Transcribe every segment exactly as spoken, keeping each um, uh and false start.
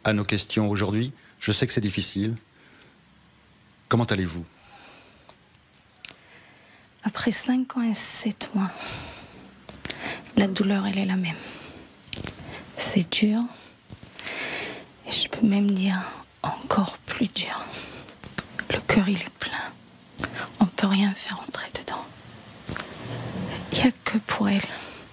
à nos questions aujourd'hui. Je sais que c'est difficile. Comment allez-vous? Après cinq ans et sept mois, la douleur, elle est la même. C'est dur. Et je peux même dire encore plus dur. Le cœur, il est plein. On ne peut rien faire entrer dedans. Il n'y a que pour elle.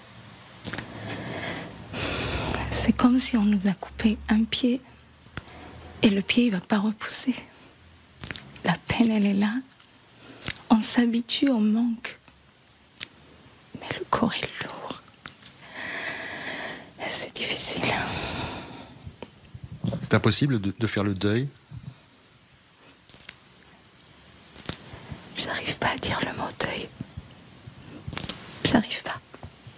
C'est comme si on nous a coupé un pied et le pied, il ne va pas repousser. La peine, elle est là. On s'habitue au manque. Mais le corps est lourd. C'est difficile. C'est impossible de, de faire le deuil? J'arrive pas à dire le mot deuil. J'arrive pas.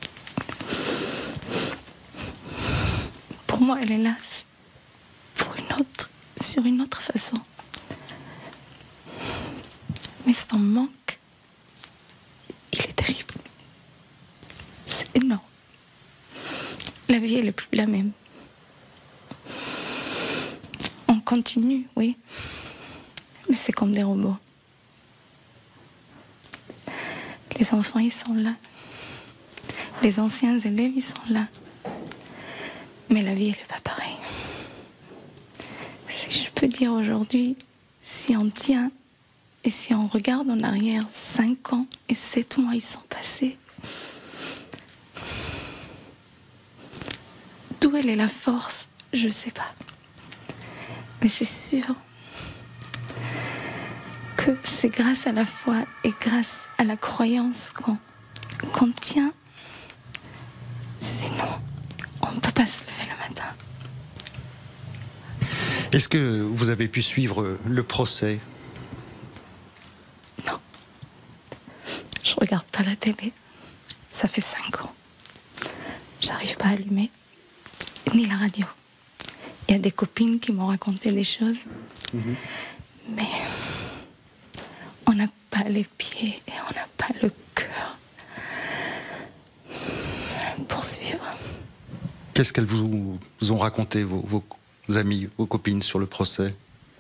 Pour moi, elle est là pour une autre, sur une autre façon. Mais son manque, il est terrible. C'est énorme. La vie, elle est plus la même. On continue, oui. Mais c'est comme des robots. Les enfants, ils sont là. Les anciens élèves, ils sont là. Mais la vie, elle n'est pas pareille. Si je peux dire aujourd'hui, si on tient et si on regarde en arrière, cinq ans et sept mois, ils sont passés. D'où elle est la force, je ne sais pas. Mais c'est sûr que c'est grâce à la foi et grâce à la croyance qu'on qu'on tient. Sinon, on ne peut pas se lever le matin. Est-ce que vous avez pu suivre le procès? Non. Je regarde pas la télé. Ça fait cinq ans. J'arrive pas à allumer. Ni la radio. Il y a des copines qui m'ont raconté des choses. Mmh. Mais on n'a pas les pieds et on n'a pas le cœur pour suivre. Qu'est-ce qu'elles vous ont raconté, vos, vos amis, vos copines, sur le procès?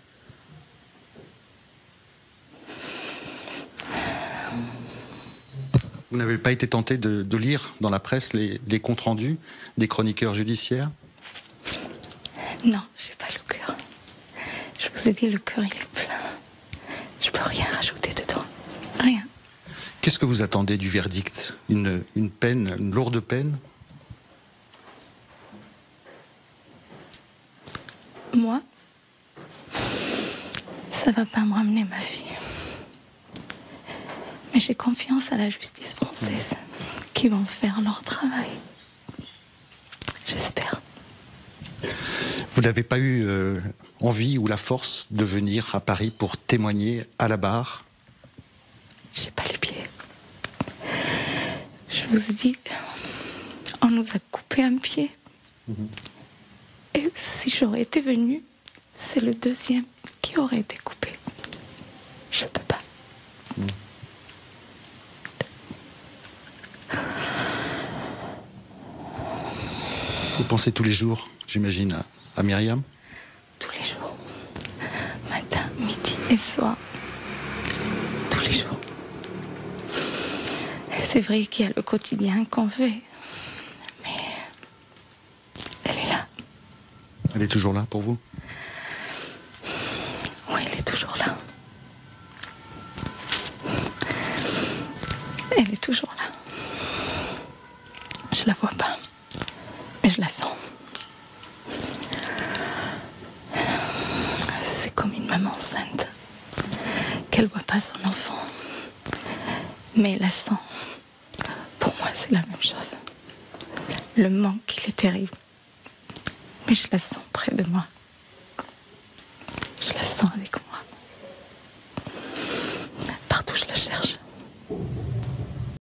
Vous n'avez pas été tenté de, de lire dans la presse les, les comptes rendus des chroniqueurs judiciaires? Non, j'ai pas le cœur. Je vous ai dit, le cœur, il est plein. Je peux rien rajouter dedans. Rien. Qu'est-ce que vous attendez du verdict? Une, une peine, une lourde peine? Moi, ça va pas me ramener ma fille. Mais j'ai confiance à la justice française qui vont faire leur travail. J'espère. Vous n'avez pas eu euh, envie ou la force de venir à Paris pour témoigner à la barre? J'ai pas les pieds. Je vous ai dit, on nous a coupé un pied. Mmh. Et si j'aurais été venue, c'est le deuxième qui aurait été coupé. Je peux pas. Mmh. Vous pensez tous les jours, j'imagine, à, à Myriam? Tous les jours. Matin, midi et soir. Tous les jours. C'est vrai qu'il y a le quotidien qu'on fait. Mais elle est là. Elle est toujours là pour vous? Oui, elle est toujours là. Elle est toujours là. Je la vois pas. Mais je la sens. C'est comme une maman enceinte, qu'elle voit pas son enfant, mais elle la sent. Pour moi, c'est la même chose. Le manque, il est terrible. Mais je la sens près de moi. Je la sens avec